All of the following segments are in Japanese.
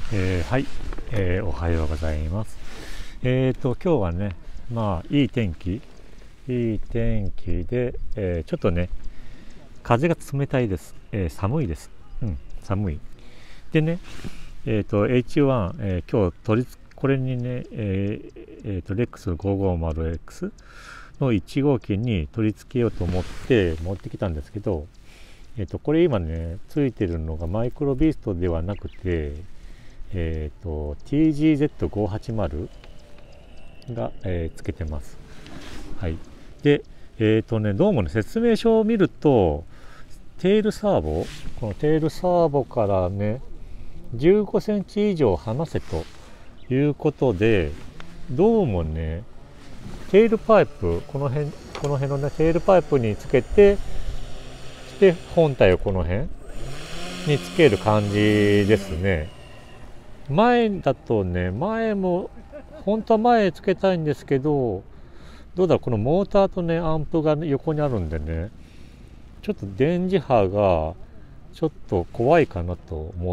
はい、おはようございます。今日はね、いい天気で、ちょっとね、風が冷たいです。寒いです。寒い。でね、H1、今日これにね、レックス 550X の1号機に取り付けようと思って持ってきたんですけど、これ今ね、ついてるのがマイクロビーストではなくて、TGZ580 が、つけてます。はい。で、どうもね、説明書を見ると、このテールサーボからね、15センチ以上離せということで、どうもね、テールパイプ、この辺のね、テールパイプにつけて、で、本体をこの辺につける感じですね。前だとね、前も本当は前つけたいんですけど、どうだろう、このモーターとねアンプが横にあるんでね、ちょっと電磁波がちょっと怖いかなと思って、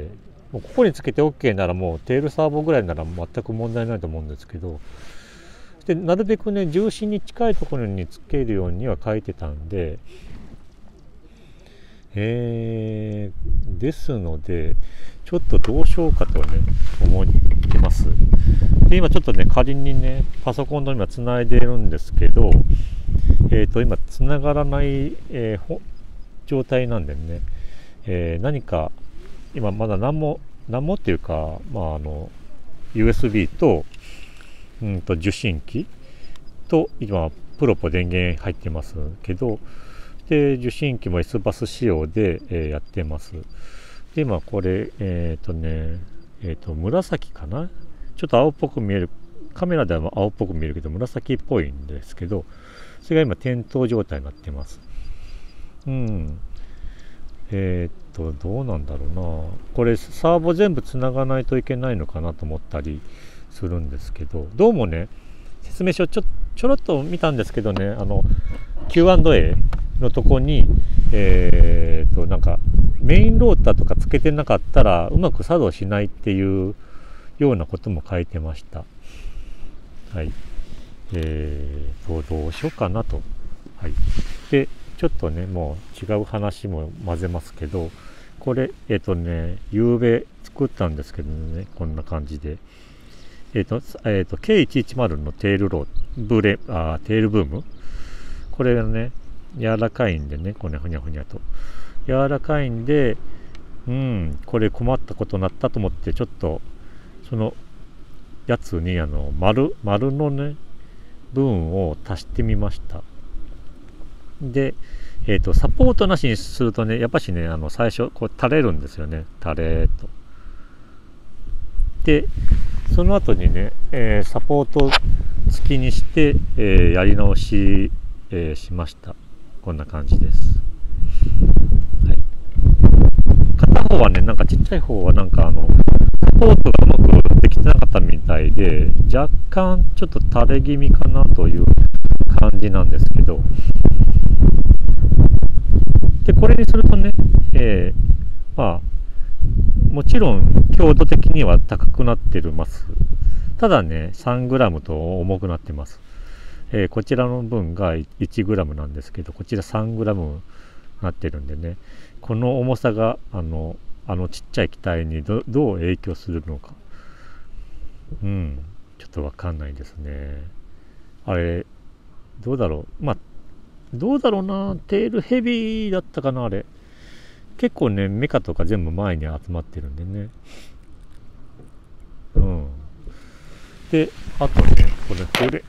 もうここにつけて OK ならもうテールサーボぐらいなら全く問題ないと思うんですけど、でなるべくね重心に近いところにつけるようには書いてたんで、ですのでちょっとどうしようかとね思ってます。で今ちょっとね仮にねパソコンの今つないでいるんですけど、今つながらない、状態なんでね、何か今まだ何もっていうか、USB と受信機と今プロポ電源入ってますけど、で受信機も S バス仕様で、やってます。で今これ紫かな、ちょっと青っぽく見える、カメラでは青っぽく見えるけど紫っぽいんですけど、それが今点灯状態になってます。どうなんだろうな、これサーボ全部つながないといけないのかなと思ったりするんですけど、どうもね説明書ちょろっと見たんですけどね、Q&A のとこになんかメインローターとかつけてなかったらうまく作動しないっていうようなことも書いてました。はい。どうしようかなと。はい。で、ちょっとね、もう違う話も混ぜますけど、これ、夕べ作ったんですけどね、こんな感じで。K110 のテールテールブーム。これがね、柔らかいんでね、これふにゃふにゃと。柔らかいんで、これ困ったことになったと思って、ちょっと、そのやつに丸のね、分を足してみました。で、サポートなしにするとね、やっぱしね、最初、こう垂れるんですよね。垂れーと。で、その後にね、サポート付きにして、やり直し、しました。こんな感じです。はい。片方はね、なんかちっちゃい方はなんかサポートがうまくできてなかったみたいで、若干ちょっと垂れ気味かなという感じなんですけど、でこれにするとね、もちろん強度的には高くなってます。ただね 3g と重くなってます。こちらの分が 1g なんですけど、こちら 3g になってるんでね、この重さがちっちゃい機体にどう影響するのか、ちょっとわかんないですね。あれどうだろう、どうだろうな、テールヘビーだったかな、あれ結構ねメカとか全部前に集まってるんでね。であとね、これ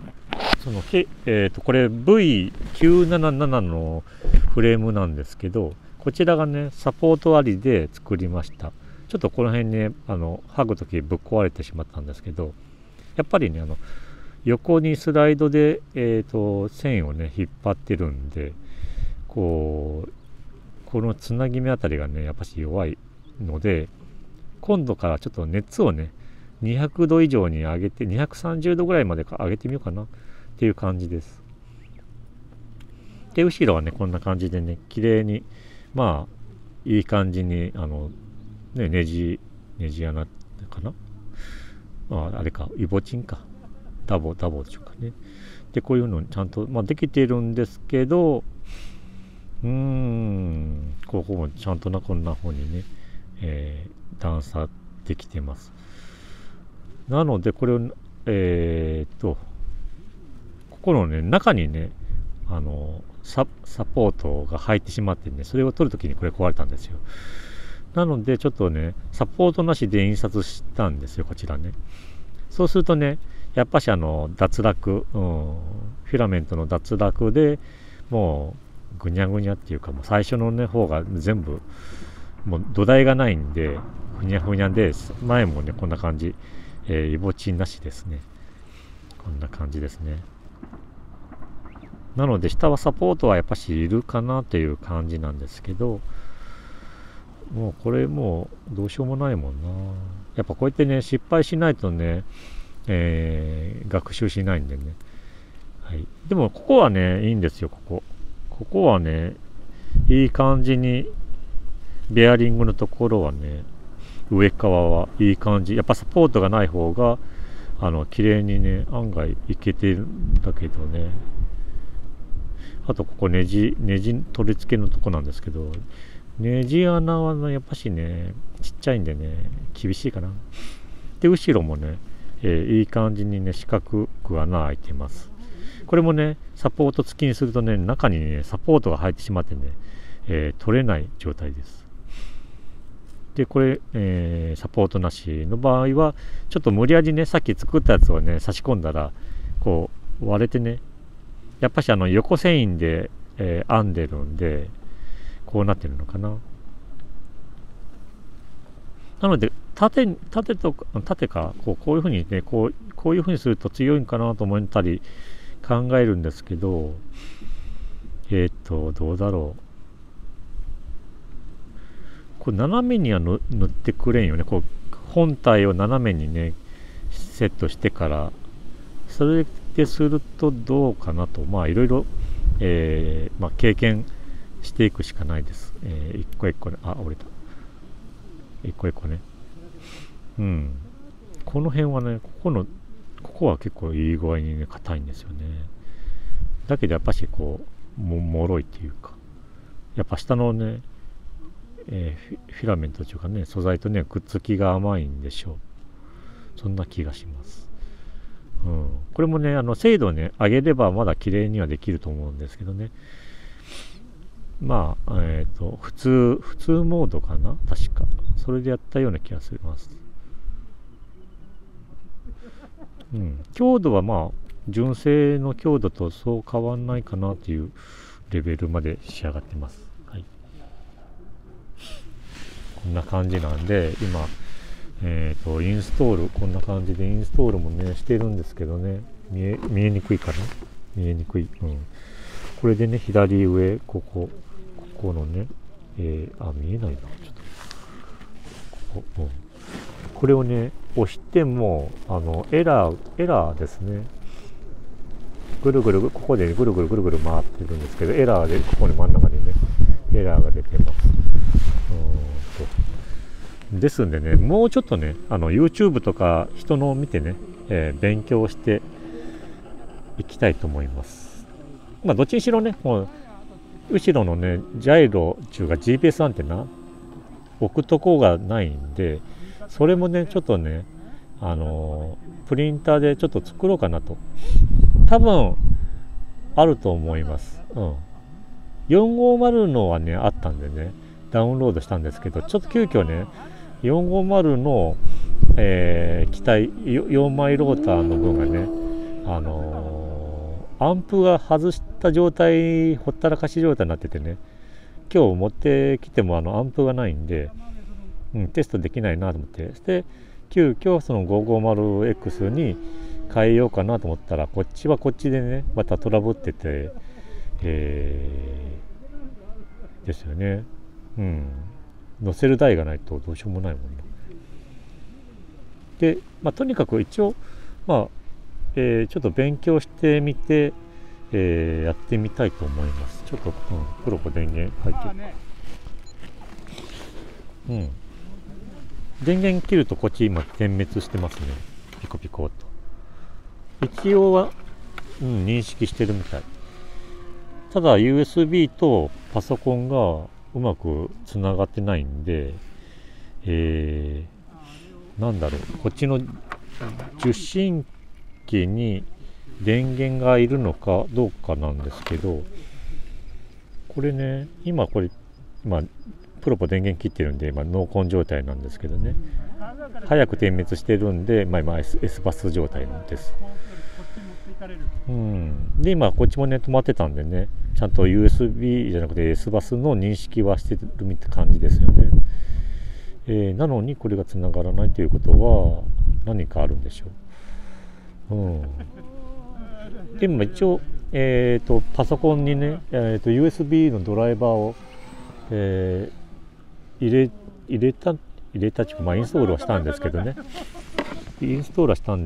これ V977 のフレームなんですけど、こちらがねサポートありで作りました。ちょっとこの辺ね剥ぐ時ぶっ壊れてしまったんですけど、やっぱりね横にスライドで、線をね引っ張ってるんで、このつなぎ目あたりがねやっぱし弱いので、今度からちょっと熱をね200度以上に上げて、230度ぐらいまで上げてみようかなっていう感じです。で後ろはねこんな感じでね綺麗にいい感じにネジネジ穴かな、あれか、イボチンか、ダボでしょうかね。でこういうのちゃんと、できているんですけど、ここもちゃんとこんな方にね、段差できてます。なのでこれをここのね中にねサポートが入ってしまってね、それを取るときにこれ壊れたんですよ。なのでちょっとねサポートなしで印刷したんですよ、こちらね。そうするとねやっぱし脱落、フィラメントの脱落でもうぐにゃぐにゃっていうか、もう最初のね方が全部もう土台がないんでふにゃふにゃで、前もねこんな感じ、イボチンなしですね。こんな感じですね。なので下はサポートはやっぱしいるかなという感じなんですけど、もうこれもうどうしようもないもんな。やっぱこうやってね失敗しないとね、学習しないんでね。はい、でもここはねいいんですよ。ここはねいい感じにベアリングのところはね、上側はいい感じ。やっぱサポートがない方が綺麗にね案外いけてるんだけどね。あとここネジ取り付けのとこなんですけど、ネジ穴はねやっぱしねちっちゃいんでね厳しいかな。で後ろもね、いい感じにね四角く穴開いてます。これもねサポート付きにするとね中にねサポートが入ってしまってね、取れない状態です。でこれ、サポートなしの場合はちょっと無理やりねさっき作ったやつをね差し込んだらこう割れてね、やっぱし横繊維で、編んでるんでこうなってるのかな。なので縦かこういうふうにねこういうふうにすると強いんかなと思ったり考えるんですけど、どうだろう。これ斜めには塗ってくれんよね。こう本体を斜めにねセットしてから、それでするとどうかなと、いろいろ経験していくしかないです。一個一個ね、折れた。一個一個ね。この辺はね、ここは結構いい具合にね硬いんですよね。だけどやっぱしこうもろいっていうか、やっぱ下のねフィラメントというかね素材とねくっつきが甘いんでしょう。そんな気がします。これもね精度をね上げればまだ綺麗にはできると思うんですけどね。普通モードかな、確かそれでやったような気がします。強度は純正の強度とそう変わんないかなっていうレベルまで仕上がってます。はい、こんな感じなんで今インストールこんな感じでインストールもねしてるんですけどね、見えにくいかな、見えにくい。これでね左上ここのね、見えないな、ちょっとこれをね押してもエラーですね。ぐるぐるここでぐるぐる回ってるんですけど、エラーでここに真ん中にねエラーが出てます。ですんでね、もうちょっとねYouTube とか人のを見てね、勉強していきたいと思います。どっちにしろね、もう後ろのねジャイロ中が GPS アンテナ置くとこがないんで、それもねちょっとねプリンターでちょっと作ろうかなと。多分あると思います。450のはねあったんでねダウンロードしたんですけど、ちょっと急遽ね450の、機体4枚ローターの分がねアンプが外した状態、ほったらかし状態になっててね、今日持ってきてもアンプがないんで、テストできないなと思って、で急遽その 550X に変えようかなと思ったら、こっちはこっちでねまたトラブってて、ですよね。乗せる台がないとどうしようもないもんな。で、とにかく一応ちょっと勉強してみて、やってみたいと思います。ちょっと、プロコ電源入ってるか。 電源切るとこっち今点滅してますね。ピコピコと。一応は、認識してるみたい。ただ USB とパソコンがうまくつながってないんで、なんだろう、こっちの受信機に電源がいるのかどうかなんですけど、これね、今プロポ電源切ってるんで今ノーコン状態なんですけどね、早く点滅してるんで、今 S バス状態なんです。で今こっちもね止まってたんでね、ちゃんと USB じゃなくて S バスの認識はしてるみたいな感じですよね。なのにこれがつながらないということは何かあるんでしょう。でも一応、パソコンにね、USB のドライバーを、入れたインストールはしたんですけどね、今日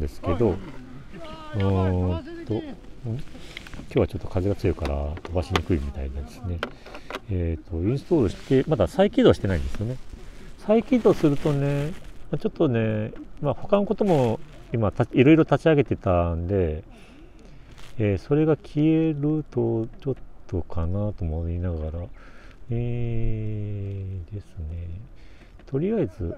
はちょっと風が強いから飛ばしにくいみたいですね。インストールしてまだ再起動してないんですよね。再起動するとね、ちょっとね、他のことも今いろいろ立ち上げてたんで、それが消えるとちょっとかなと思いながら、ですね、とりあえず、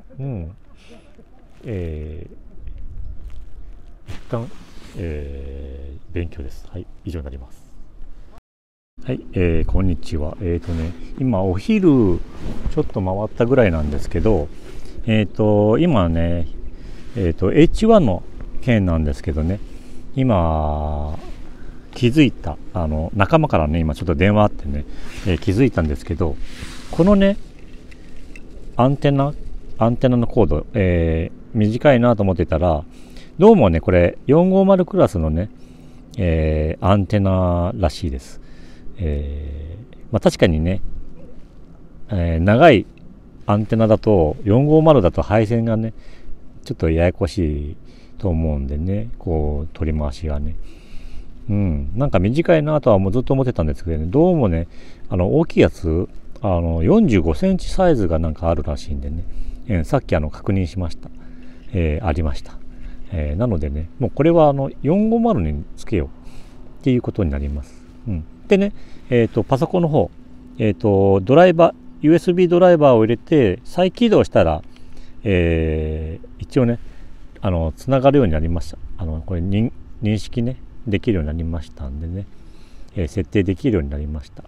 一旦、勉強です。はい、以上になります。はい、こんにちは。今お昼ちょっと回ったぐらいなんですけど、今ね、H1 の件なんですけどね、今気づいた仲間からね、今ちょっと電話あってね、気づいたんですけど、このねアンテナのコード、短いなと思ってたら、どうもねこれ450クラスのね、アンテナらしいです。確かにね、長いアンテナだと450だと配線がねちょっとややこしいと思うんでね、こう取り回しがね、なんか短いなとはもうずっと思ってたんですけどね、どうもね大きいやつ45センチサイズがなんかあるらしいんでね、さっき確認しました。ありました。なのでね、もうこれは450につけようっていうことになります。でね、パソコンの方、ドライバー USB ドライバーを入れて再起動したら、一応ねつながるようになりました。これ認識ねできるようになりましたんでね、設定できるようになりました。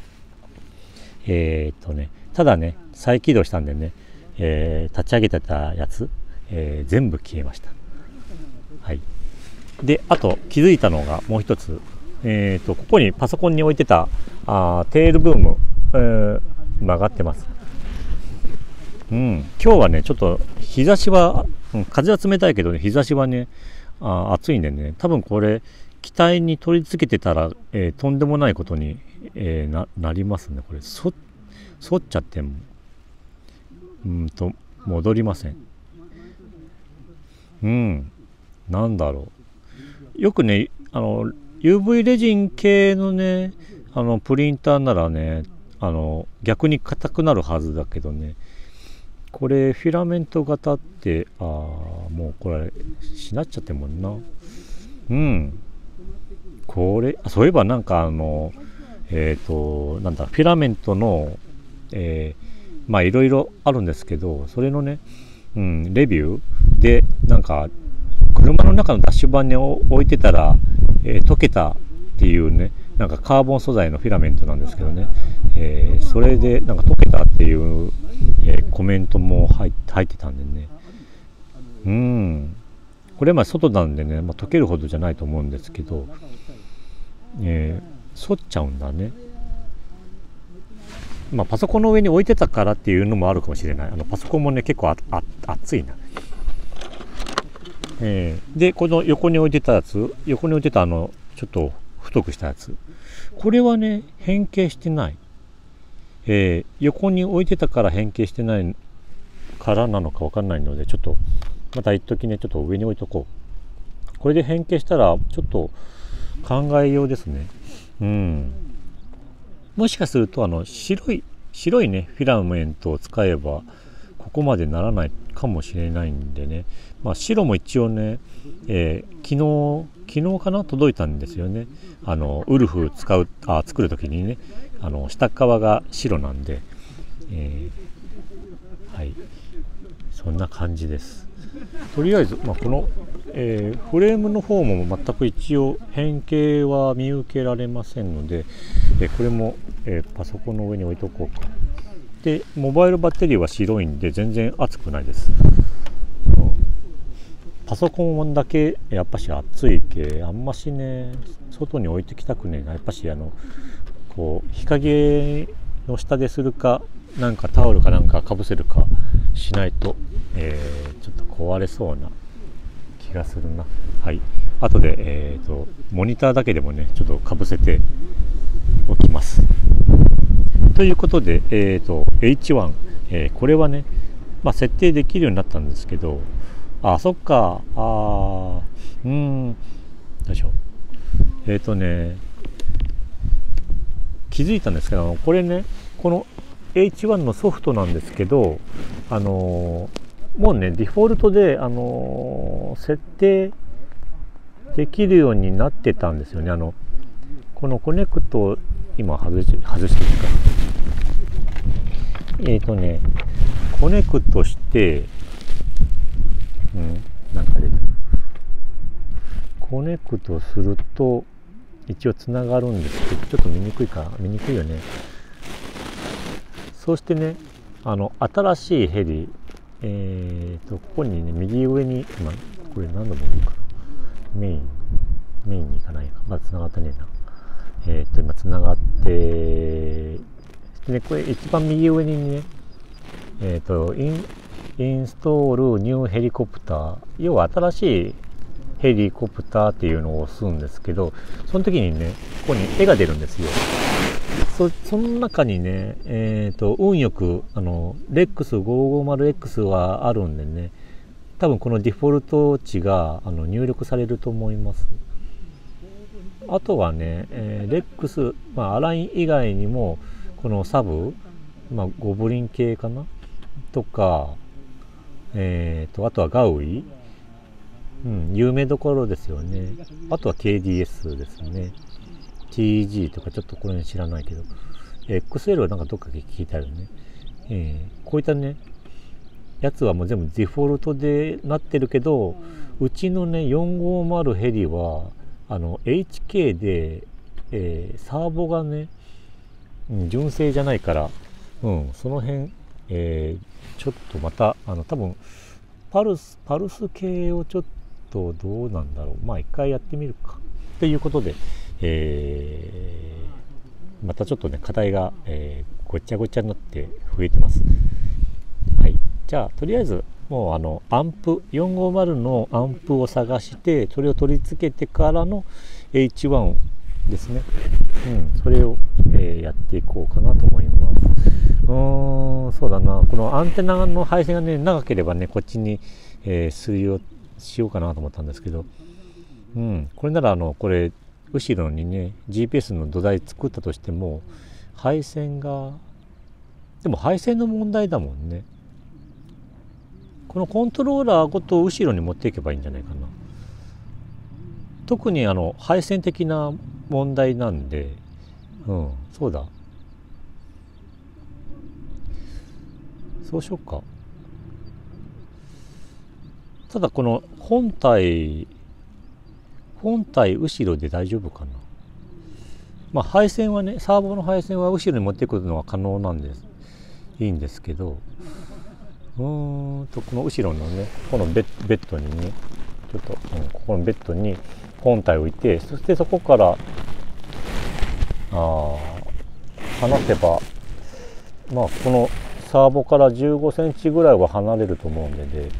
ただね再起動したんでね、立ち上げてたやつ、全部消えました。はい。であと気づいたのがもう一つ、ここにパソコンに置いてたテールブーム、曲がってます。今日はねちょっと日差しは、風は冷たいけどね、日差しはね暑いんでね、多分これ機体に取り付けてたら、とんでもないことに、なりますね。これ反っちゃっても戻りません。なんだろう、よくねUV レジン系のねプリンターならね逆に硬くなるはずだけどね、これフィラメント型ってもうこれしなっちゃってもんな。これそういえばなんかなんだフィラメントのいろいろあるんですけど、それのね、レビューでなんか車の中のダッシュ板に置いてたら、溶けたっていうね、なんかカーボン素材のフィラメントなんですけどね、それでなんか溶けたっていう、コメントも入ってたんでね、これ外なんでね、溶けるほどじゃないと思うんですけど、反っちゃうんだね。パソコンの上に置いてたからっていうのもあるかもしれない。パソコンもね結構熱いな。でこの横に置いてたやつ、ちょっと太くしたやつ、これはね変形してない。横に置いてたから変形してないからなのか分かんないので、ちょっとまた一時ねちょっと上に置いとこう。これで変形したらちょっと考えようですね。もしかすると白いねフィラメントを使えばここまでならないかもしれないんでね、白も一応ね、昨日かな届いたんですよね。ウルフ作る時にね、下側が白なんで、はい、そんな感じです。とりあえず、この、フレームの方も全く一応変形は見受けられませんので、これも、パソコンの上に置いとこうか。でモバイルバッテリーは白いんで全然熱くないです。パソコンだけやっぱし暑いけあんましね外に置いてきたくねえな。やっぱしこう日陰の下でするかなんかタオルかなんかかぶせるかしないと、ちょっと壊れそうな気がするな。はい、後で、モニターだけでもねちょっとかぶせておきます。ということで、H1、これはね、設定できるようになったんですけど、そっか、どうしよう。気づいたんですけど、これね、この H1 のソフトなんですけど、もうね、デフォルトで、設定できるようになってたんですよね。このコネクト、今外してるか。コネクトして、なんか出てる。コネクトすると一応つながるんですけど、ちょっと見にくいよね。そしてね、新しいヘリ、ここにね、右上に、これ何度も言うかな。メインに行かないか。つながってねえな。今つながって、でこれ一番右上にね、インストールニューヘリコプター、要は新しいヘリコプターっていうのを押すんですけど、その時にねここに絵が出るんですよ。その中にね、運よくレックス 550X はあるんでね、多分このデフォルト値が入力されると思います。あとはね、レックス、アライン以外にもこのサブ、ゴブリン系かなとか、あとはガウイ、有名どころですよね。あとは KDS ですね。TG とかちょっとこれ知らないけど、XL はなんかどっかで聞いたよね。こういったねやつはもう全部デフォルトでなってるけど、うちのね450ヘリはHK で、サーボがね、純正じゃないから、その辺、ちょっとまた多分パルス系をちょっとどうなんだろう。一回やってみるかということで、またちょっとね課題が、ごちゃごちゃになって増えてます。はい、じゃあとりあえずもうアンプ450のアンプを探してそれを取り付けてからの H1 ですね。それを、やっていこうかなと思います。そうだな、このアンテナの配線がね長ければねこっちに、しようかなと思ったんですけど、これならこれ後ろにね GPS の土台作ったとしても配線がでも配線の問題だもんね。このコントローラーごと後ろに持っていけばいいんじゃないかな。特に配線的な問題なんで、そうだ、そうしようか。ただこの本体後ろで大丈夫かな。配線はね、サーボの配線は後ろに持っていくのは可能なんです。いいんですけど、この後ろのねこのベッドにねちょっと、ここのベッドに本体を置いて、そしてそこから離せばこのサーボから15センチぐらいは離れると思うんで、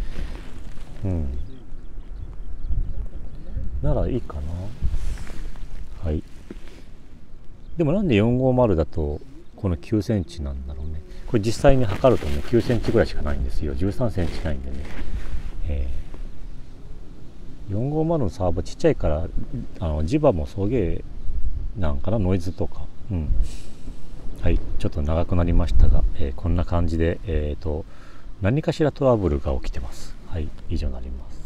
ならいいかな。はい。でもなんで450だとこの9センチなんだろうね。これ実際に測るとね9センチぐらいしかないんですよ。13センチないんでね。450のサーボちっちゃいから磁場も送迎なんかな、ノイズとか。はい、ちょっと長くなりましたが、こんな感じで何かしらトラブルが起きてます。はい、以上になります。